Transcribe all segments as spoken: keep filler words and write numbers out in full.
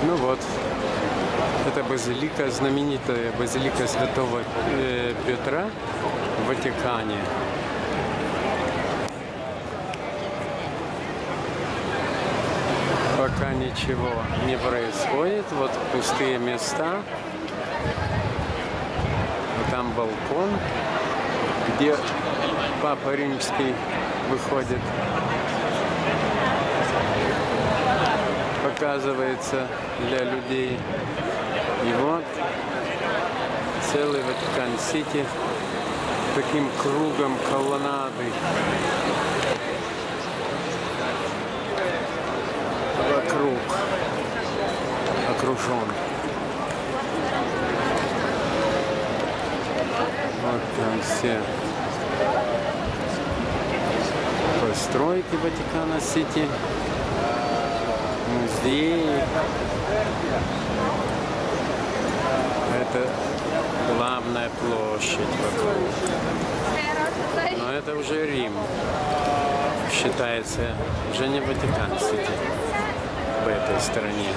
Ну вот, это базилика, знаменитая базилика Святого Петра в Ватикане. Пока ничего не происходит. Вот пустые места. Там балкон, где Папа Римский выходит. Показывается для людей. И вот целый Ватикан-Сити таким кругом колоннады. Вокруг окружен. Вот там все постройки Ватикана-Сити, музеи. Это главная площадь вокруг. Но это уже Рим. Считается уже не Ватикан-Сити в этой стороне.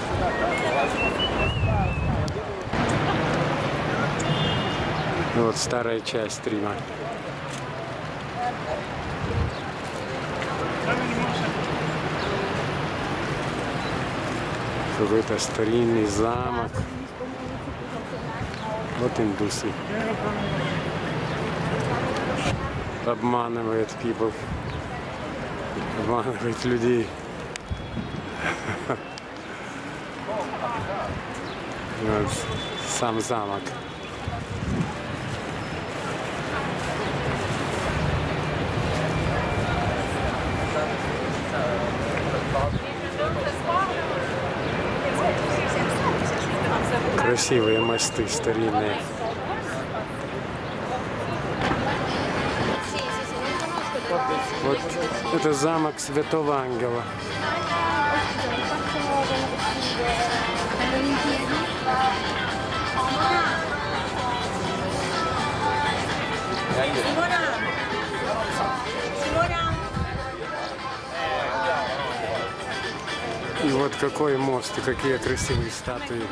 Вот старая часть Рима. Какой-то старинный замок. Вот индусы. Обманывает people. Обманывает людей. Вот сам замок. Красивые мосты старинные. Вот это замок Святого Ангела. И вот какой мост, и какие красивые статуи.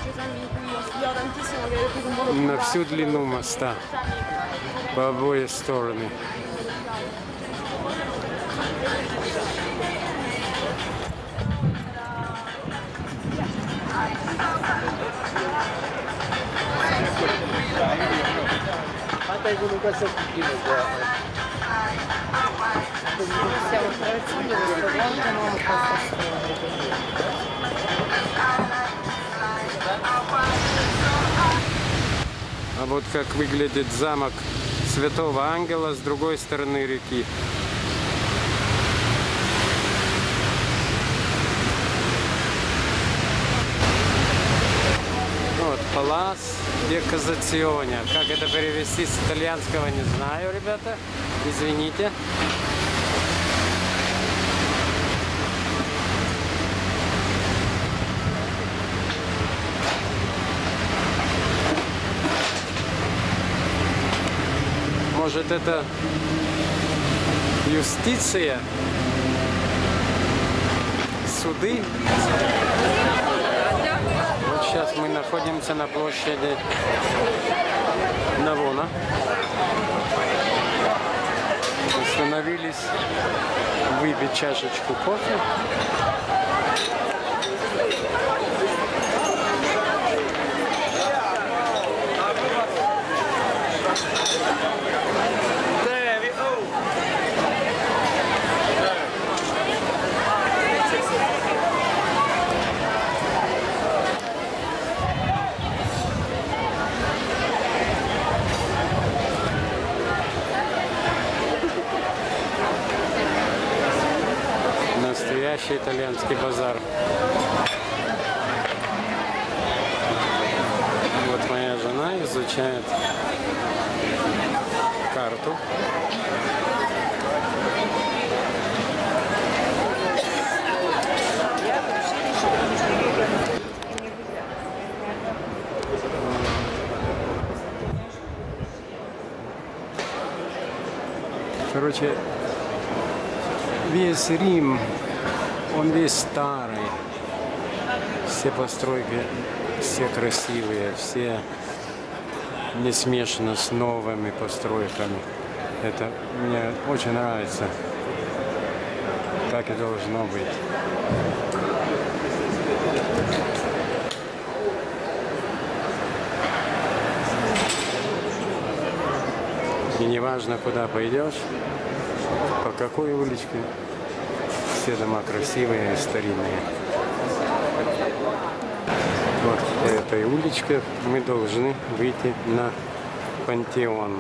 На всю длину моста, по обе стороны. А вот как выглядит замок Святого Ангела с другой стороны реки. Вот Палас де Казационе. Как это перевести с итальянского, не знаю, ребята. Извините. Может, это юстиция? Суды? Вот сейчас мы находимся на площади Навона. Остановились выпить чашечку кофе. Настоящий итальянский базар. Вот моя жена изучает карту. Короче, весь Рим, он весь старый. Все постройки, все красивые, все не смешаны с новыми постройками. Это мне очень нравится, как и должно быть. И неважно, куда пойдешь, по какой уличке, все дома красивые и старинные. Вот по этой уличке мы должны выйти на Пантеон.